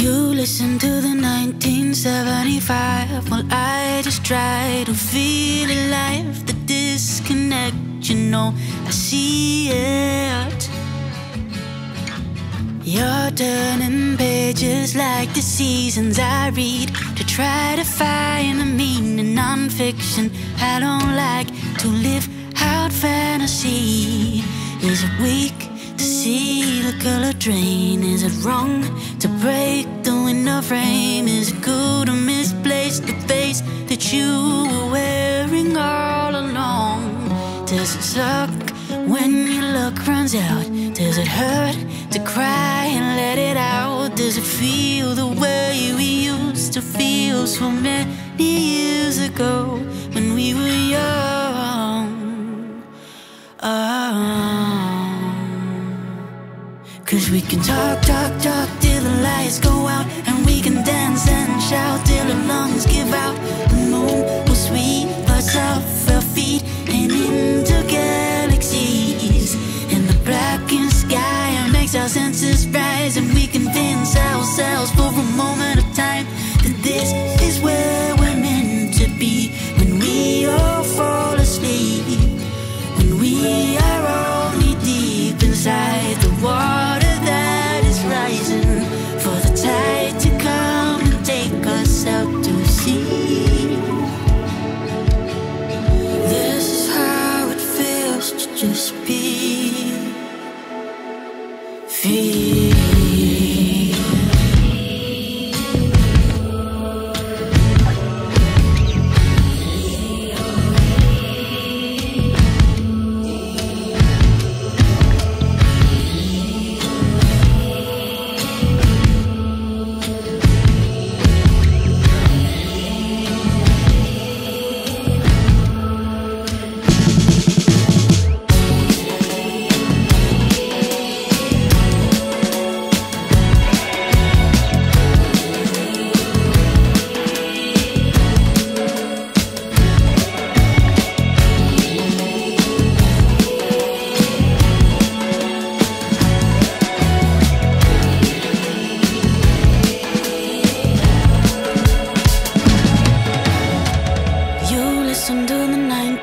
You listen to the 1975 while I just try to feel alive. The disconnect, you know, I see it. You're turning pages like the seasons I read to try to find the meaning. Non-fiction, I don't like to live out fantasy. Is it weak to see the color drain? Is it wrong to break the window frame? Is it cool to misplace the face that you were wearing all along? Does it suck when your luck runs out? Does it hurt to cry and let it out? Does it feel the way we used to feel so many years ago when we were young? 'Cause we can talk till the lights go out, and we can dance and shout till our lungs give out. The moon will sweep us off our feet and into galaxies, and the blackened sky makes our senses rise, and we convince ourselves for a moment of time that this is where we're meant to be. When we all fall asleep, when we are all knee deep inside the water that is rising, for the tide to come and take us out to sea. This is how it feels to just be free. Listen to the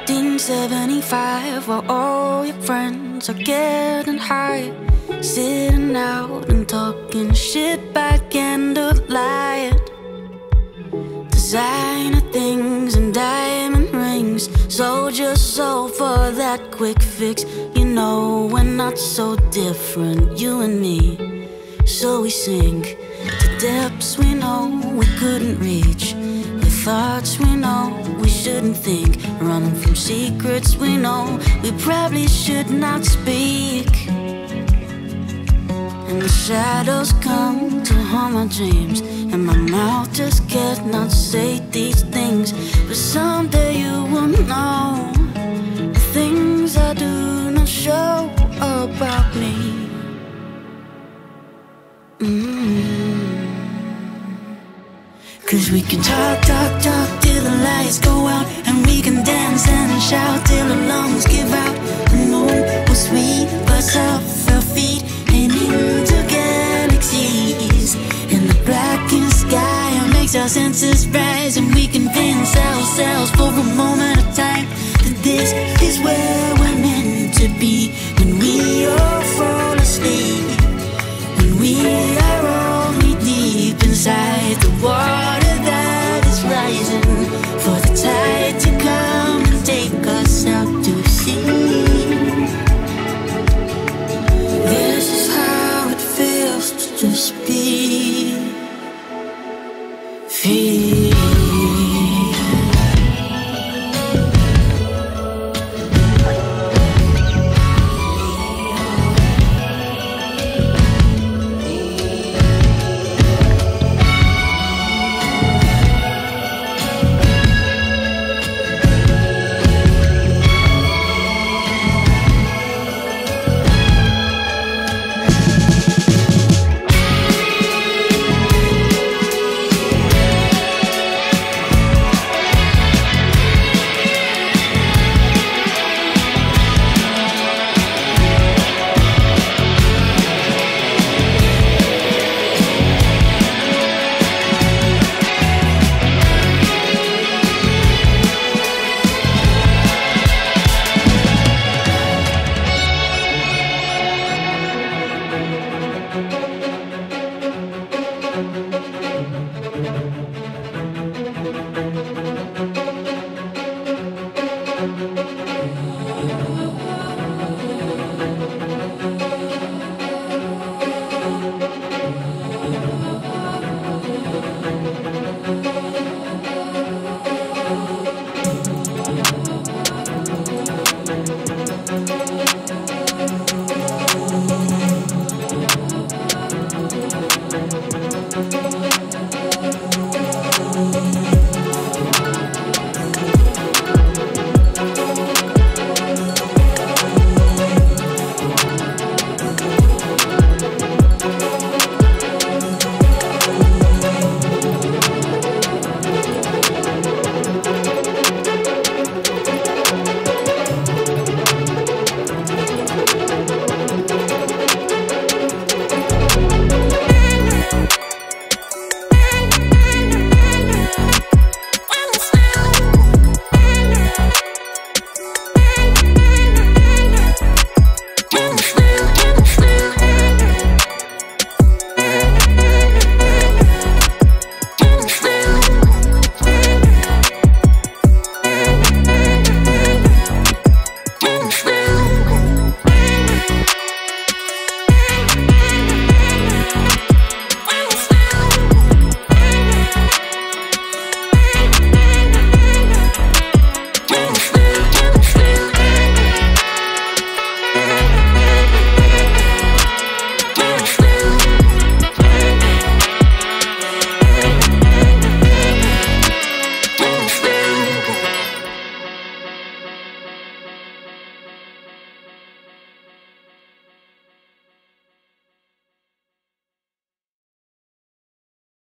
1975 while all your friends are getting high, sitting out and talking shit by candlelight. Designer things and diamond rings, sold your soul for that quick fix. You know we're not so different, you and me. So we sink to depths we know we couldn't reach, with thoughts we know we shouldn't think, running from secrets we know we probably should not speak. And the shadows come to haunt my dreams, and my mouth just cannot say these things. But someday you will know the things I do not show about me. Cause we can talk till the lights go out, and we can dance and shout till our lungs give out. The moon will sweep us off our feet and into galaxies, and the blackened sky makes our senses rise, and we convince ourselves for